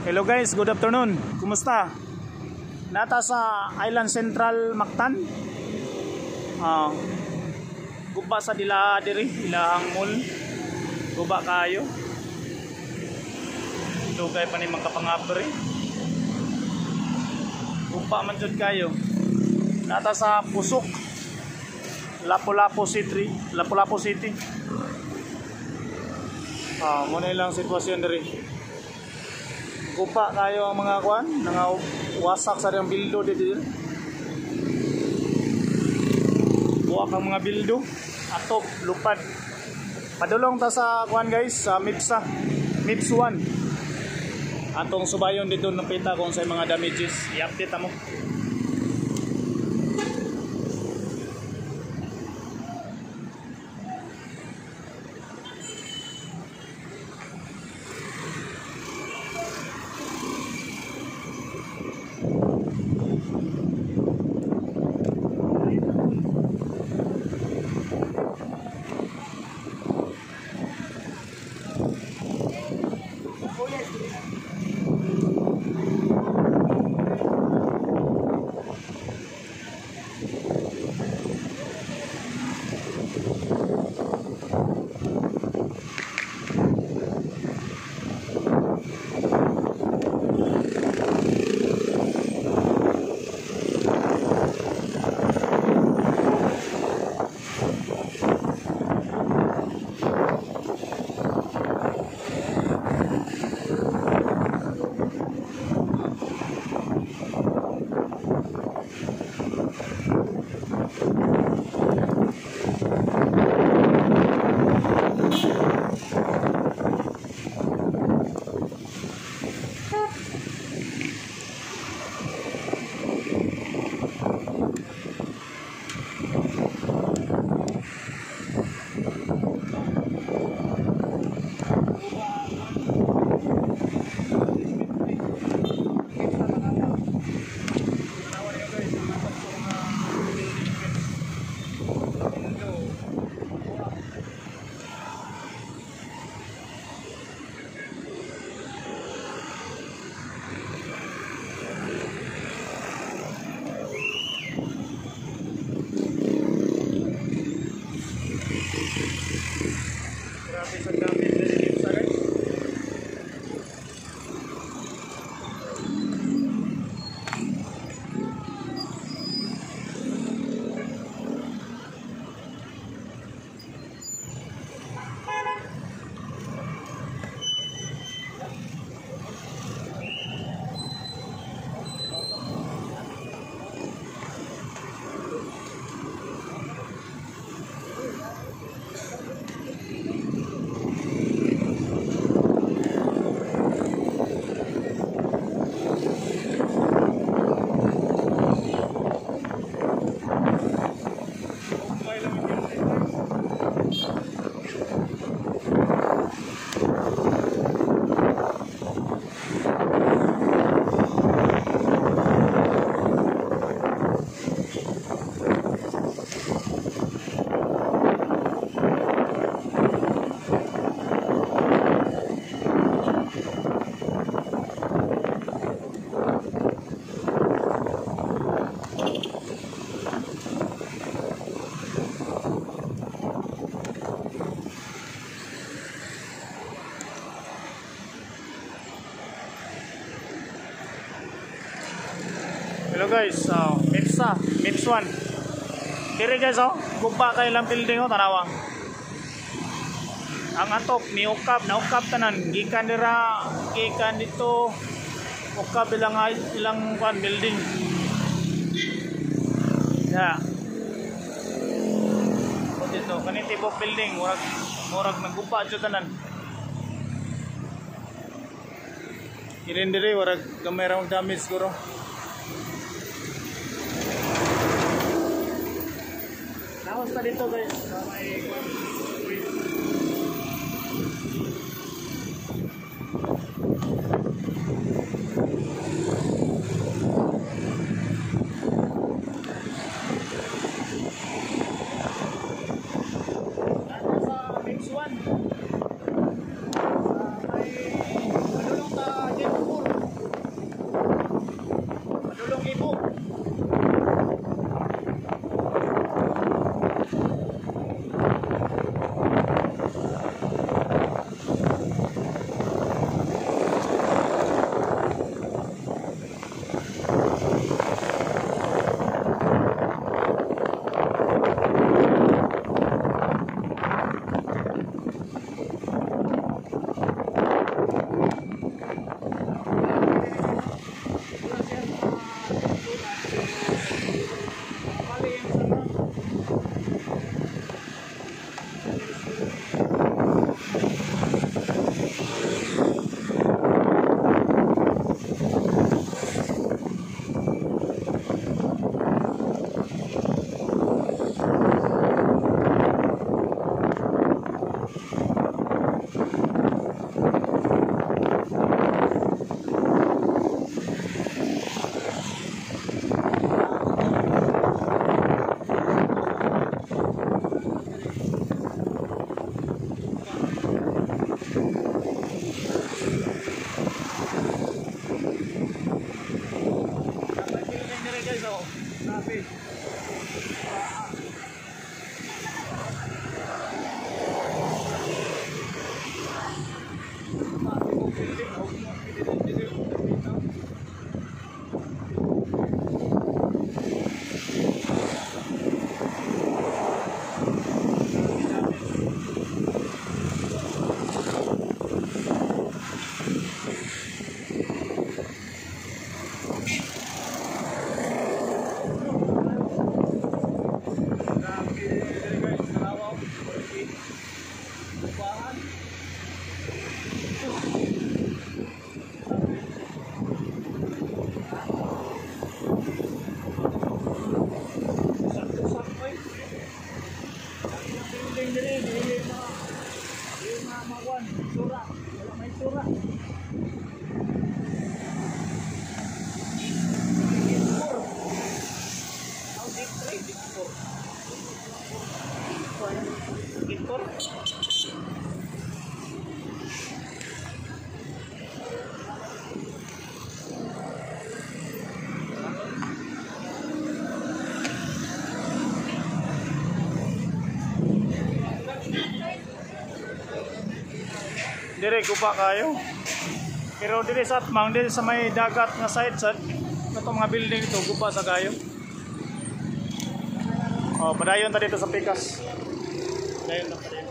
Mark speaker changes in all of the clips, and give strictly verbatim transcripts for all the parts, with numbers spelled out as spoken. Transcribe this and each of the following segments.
Speaker 1: Hello guys, good afternoon. Kumusta? Nata sa Island Central Mactan. Ah, guba sa dila diri, ilahang mall. Guba kayo. Dugay pa ni makapangabri. Guba man jud kayo. Nata sa Pusok. Lapu Lapu City, Lapu Lapu City. Ah, muna lang sitwasyon diri. Gupa kayo ang mga kuan, nga wasak sa yang bildo dito. Buwak ang mga bildo, atop, lupad. Padulong ta sa kuan guys, sa Mepz, Mepz one. Atong subayon dito napita kung sa mga damages, i-update mo. Grabe sa gamit dari Mepz guys. Hello guys, uh, Mepz, Mepz one. Diri guys, oh, guba kay lang building oh, tanawa. Ang atop ni ukap, na ukap tanan, gikan dira, gikan dito, ukap ilang ilang kuan building. Ya. O dito, kanang tibok building, murag murag nagupa jud tanan. Irin diri murag gamay ra damage siguro. Basta dito guys, sa may sa Mepz one. Sa may ano lang ta Typhoon. gupa kayo. Pero dili sa atmang, dili sa may dagat nga side sa ito mga building ito, gupa sa kayo. Oh, padayon ta dito sa Pikas. Padayon na padayon.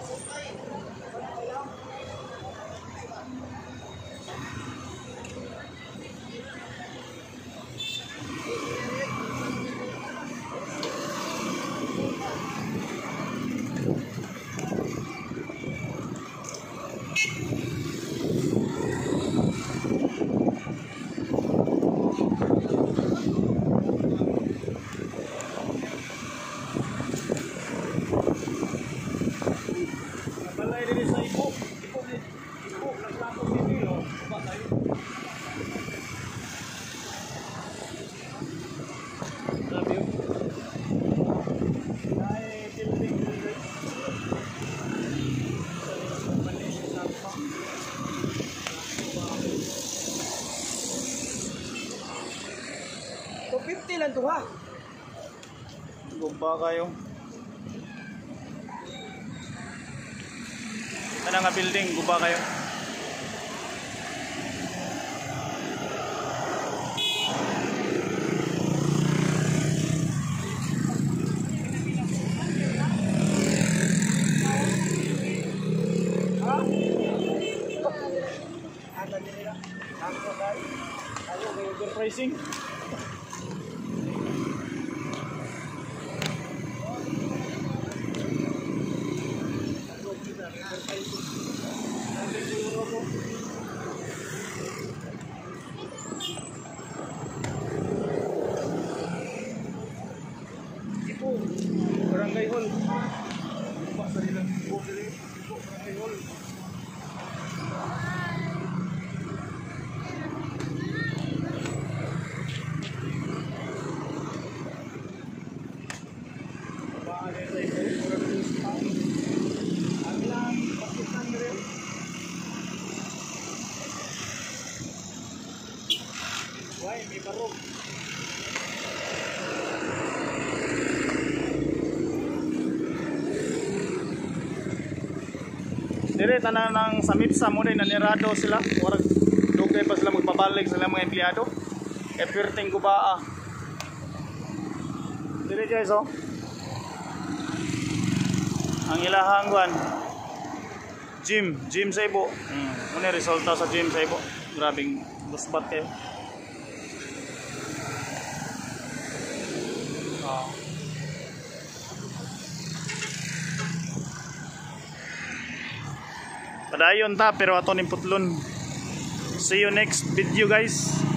Speaker 2: two fifty lang to ha.
Speaker 1: Guba kayo. Ano nga building, guba kayo. Overpricing. Barangay Hall. Buka sa nilang buko dili. Barangay Hall. Baale sa ito, murag dos pound. Ang lang pakitan rin. Why may barog? Dire tanan ng sa Mepz mo din nanirado sila. Warag dugay pa sila magpabalik sila mga empleyado. Kay perting gubaa. Dire guys oh. Ang ilahang guan. Gym, gym sa ibo. Hmm, muna resulta sa gym sa ibo. Grabing busbat kayo. Oh. Padayon ta pero ato ning putlon. See you next video guys.